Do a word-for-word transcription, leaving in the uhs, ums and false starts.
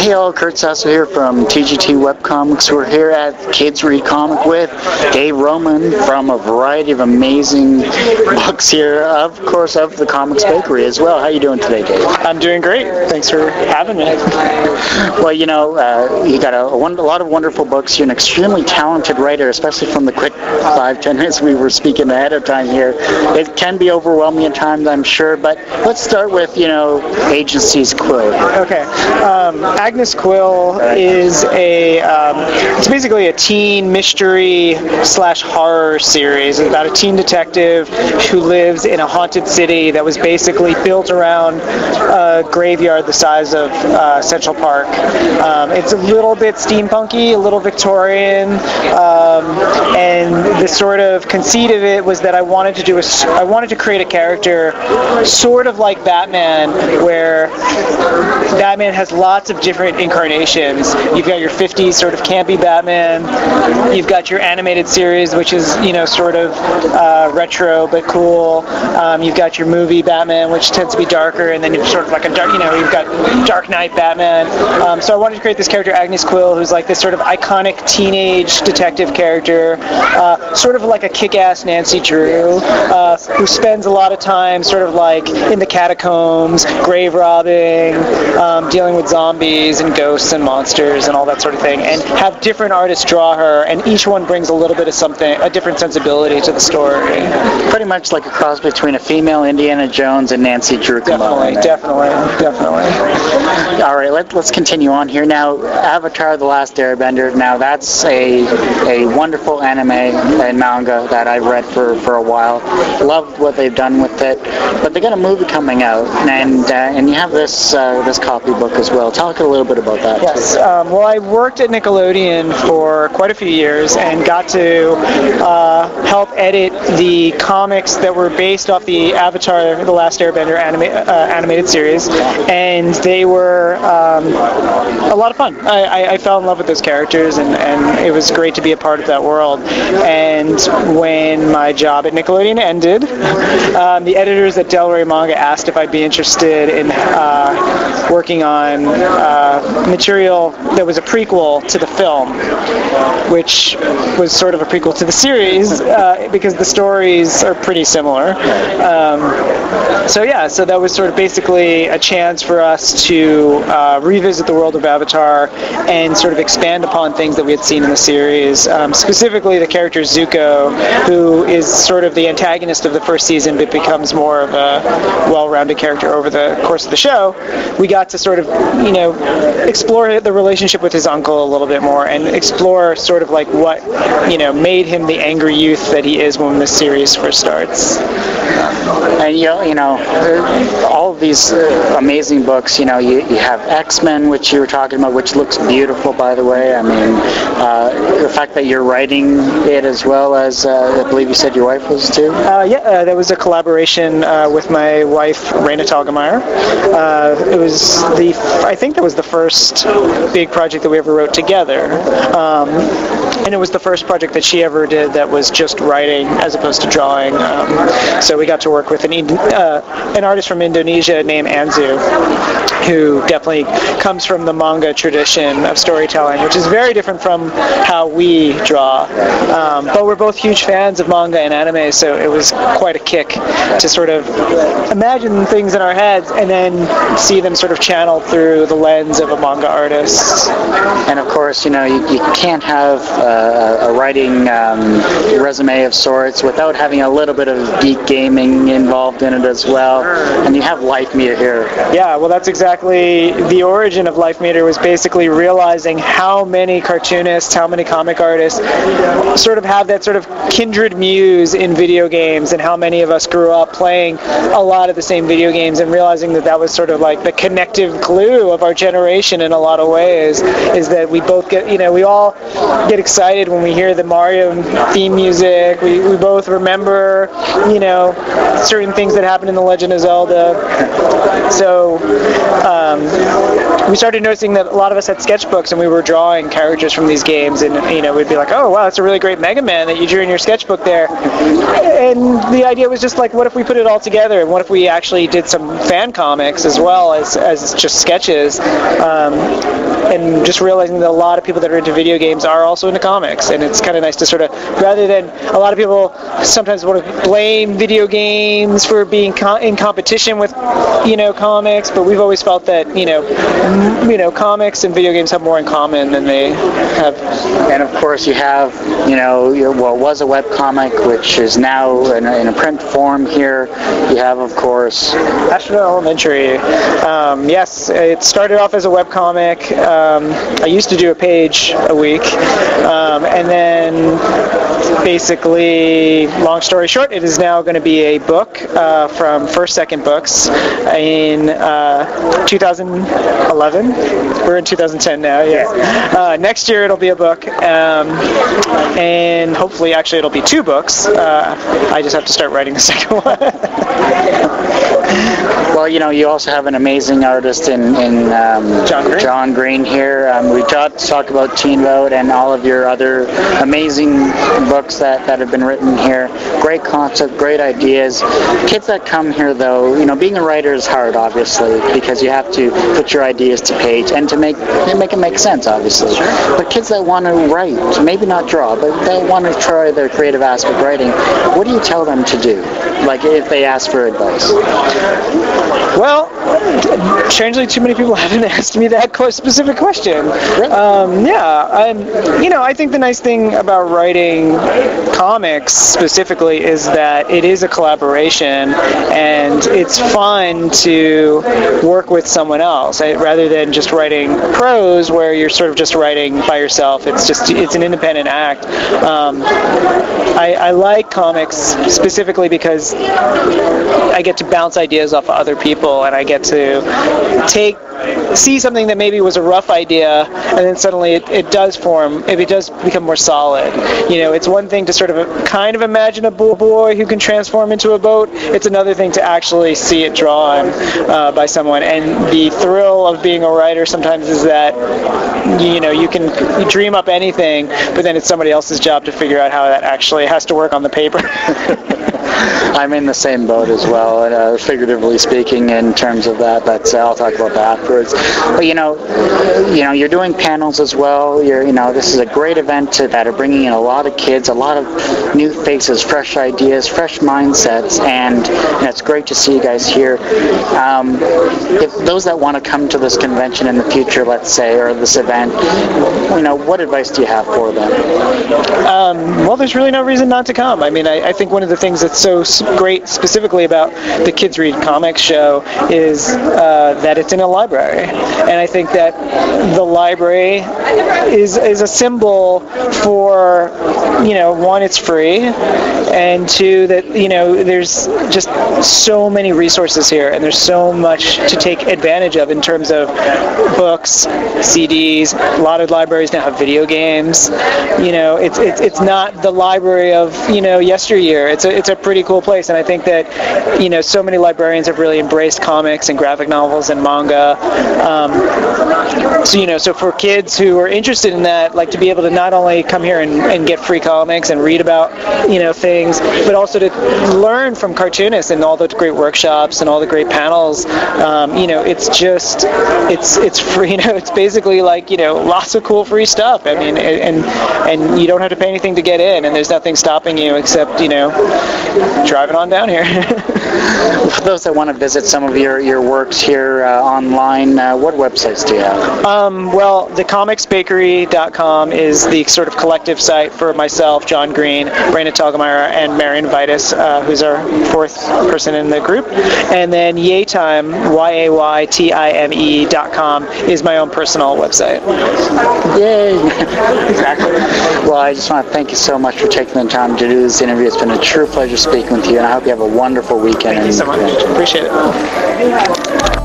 Hey all, Kurt Sasso here from T G T Webcomics. We're here at Kids Read Comic with Dave Roman from a variety of amazing books here, of course, of the Comics Bakery as well. How are you doing today, Dave? I'm doing great. Thanks for having me. Well, you know, uh, you got a, a, one, a lot of wonderful books. You're an extremely talented writer, especially from the quick five, ten minutes we were speaking ahead of time here. It can be overwhelming at times, I'm sure, but let's start with, you know, Agency's Quill. Okay. Um, Agnes Quill is a, um, it's basically a teen mystery slash horror series. It's about a teen detective who lives in a haunted city that was basically built around a graveyard the size of uh, Central Park. Um, it's a little bit steampunky, a little Victorian, um, and the sort of conceit of it was that I wanted to do a, I wanted to create a character sort of like Batman, where Batman has lots of different incarnations. You've got your fifties sort of campy Batman. You've got your animated series, which is, you know, sort of uh, retro but cool. Um, you've got your movie Batman, which tends to be darker, and then you've sort of like a dark, you know, you've got Dark Knight Batman. Um, so I wanted to create this character, Agnes Quill, who's like this sort of iconic teenage detective character, uh, sort of like a kick-ass Nancy Drew, uh, who spends a lot of time sort of like in the catacombs, grave robbing, um, dealing with zombies and ghosts and monsters and all that sort of thing, and have different artists draw her, and each one brings a little bit of something, a different sensibility to the story. Pretty much like a cross between a female Indiana Jones and Nancy Drew. Definitely, definitely, definitely. All right, let, let's continue on here now. Avatar: The Last Airbender. Now that's a a wonderful anime and manga that I've read for, for a while. Loved what they've done with it, but they got a movie coming out, and uh, and you have this uh, this copy book as well. Talk a little bit about that. Yes. Um, well, I worked at Nickelodeon for quite a few years and got to uh, help edit the comics that were based off the Avatar: The Last Airbender anima- uh, animated series, and they were um, a lot of fun. I, I, I fell in love with those characters, and, and it was great to be a part of that world. And when my job at Nickelodeon ended, um, the editors at Del Rey Manga asked if I'd be interested in uh, working on uh, material that was a prequel to the film, which was sort of a prequel to the series, uh, because the stories are pretty similar. Um, so yeah, so that was sort of basically a chance for us to uh, revisit the world of Avatar and sort of expand upon things that we had seen in the series. Um, specifically the character Zuko, who is sort of the antagonist of the first season but becomes more of a well-rounded character over the course of the show. We got to sort of, you know, explore the relationship with his uncle a little bit more and explore sort of like what, you know, made him the angry youth that he is when this series first starts. And you know, you know, all of these uh, amazing books. You know, you, you have X-Men, which you were talking about, which looks beautiful, by the way. I mean, uh, the fact that you're writing it as well as uh, I believe you said your wife was too. Uh, yeah, uh, that was a collaboration uh, with my wife, Raina Talgemeyer. Uh, it was the, I think that was the first big project that we ever wrote together, um, and it was the first project that she ever did that was just writing as opposed to drawing. Um, so we got to work with an uh, an artist from Indonesia named Anzu, who definitely comes from the manga tradition of storytelling, which is very different from how we draw. Um, but we're both huge fans of manga and anime, so it was quite a kick to sort of imagine things in our heads and then see them sort of channeled through the lens of a manga artist. And of course, you know, you, you can't have uh, a writing um, resume of sorts without having a little bit of geek gaming involved in it as well. And you have Life Meter here. Yeah, well, that's exactly the origin of Life Meter, was basically realizing how many cartoonists, how many comic artists sort of have that sort of kindred muse in video games, and how many of us grew up playing a lot of the same video games, and realizing that that was sort of like the connective glue of our generation in a lot of ways, is that we both get, you know, we all get excited when we hear the Mario theme music. We, we both remember, you know, certain things that happened in The Legend of Zelda. So um, we started noticing that a lot of us had sketchbooks and we were drawing characters from these games, and you know, we'd be like, oh wow, that's a really great Mega Man that you drew in your sketchbook there. And and the idea was just like, what if we put it all together, and what if we actually did some fan comics as well as, as just sketches, um, and just realizing that a lot of people that are into video games are also into comics, and it's kind of nice to sort of, rather than a lot of people sometimes want to blame video games for being co- in competition with, you know, comics, but we've always felt that, you know, m- you know, comics and video games have more in common than they have. And of course you have, you know, your, what was a web comic, which is now in a, in a print form here. You have, of course, Astronaut Elementary. Um, yes, it started off as a web comic. Um, I used to do a page a week, um, and then basically, long story short, it is now going to be a book uh, from First Second Books in uh, two thousand eleven. We're in two thousand ten now, yeah. Uh, next year it'll be a book, um, and hopefully, actually, it'll be two books. Uh, I just have to start writing the second one. Well, you know, you also have an amazing artist in, in um, John Green. John Green here. Um, we got to talk about Teen Vote and all of your other amazing books that, that have been written here. Great concept, great ideas. Kids that come here, though, you know, being a writer is hard, obviously, because you have to put your ideas to page and to make make it make sense, obviously. Sure. But kids that want to write, maybe not draw, but they want to try their creative aspect writing, what do you tell them to do? Like, if they ask for advice? Well, strangely, too many people haven't asked me that specific question. Really? Um, yeah, and you know, I think the nice thing about writing comics specifically is that it is a collaboration, and it's fun to work with someone else I, rather than just writing prose, where you're sort of just writing by yourself. It's just it's an independent act. Um, I, I like comics specifically because I get to bounce ideas off of other people, and I get to take see something that maybe was a rough idea, and then suddenly it, it does form, it does become more solid. You know, it's one thing to sort of kind of imagine a boy who can transform into a boat. It's another thing to actually see it drawn uh, by someone. And the thrill of being a writer sometimes is that, you know, you can dream up anything, but then it's somebody else's job to figure out how that actually has to work on the paper. I'm in the same boat as well, uh, figuratively speaking, in terms of that. But uh, I'll talk about that afterwards. But you know, you know, you're doing panels as well. You're, you know, this is a great event to, that are bringing in a lot of kids, a lot of new faces, fresh ideas, fresh mindsets, and you know, it's great to see you guys here. Um, if those that want to come to this convention in the future, let's say, or this event, you know, what advice do you have for them? Um, well, there's really no reason not to come. I mean, I, I think one of the things that's so great specifically about the Kids Read Comics show is uh, that it's in a library, and I think that the library is is a symbol for, you know, one, it's free, and two, that, you know, there's just so many resources here, and there's so much to take advantage of in terms of books, C Ds. A lot of libraries now have video games. You know, it's it's it's not the library of, you know, yesteryear. It's a it's a pretty cool place, and I think that, you know, so many librarians have really embraced comics and graphic novels and manga. Um, so, you know, so for kids who are interested in that, like, to be able to not only come here and, and get free comics and read about, you know, things, but also to learn from cartoonists and all the great workshops and all the great panels. Um, you know, it's just, it's it's free. You know, it's basically like, you know, lots of cool free stuff. I mean, and and you don't have to pay anything to get in, and there's nothing stopping you except, you know, driving on down here. For those that want to visit some of your, your works here uh, online, uh, what websites do you have? Um, well, the comics bakery dot com is the sort of collective site for myself, John Green, Brandon Telgemeier, and Marion Vitus, uh, who's our fourth person in the group. And then Yaytime, Y A Y T I M E dot com, is my own personal website. Yay! Exactly. Well, I just want to thank you so much for taking the time to do this interview. It's been a true pleasure speaking with you, and I hope you have a wonderful weekend. Thank you so much. Appreciate it.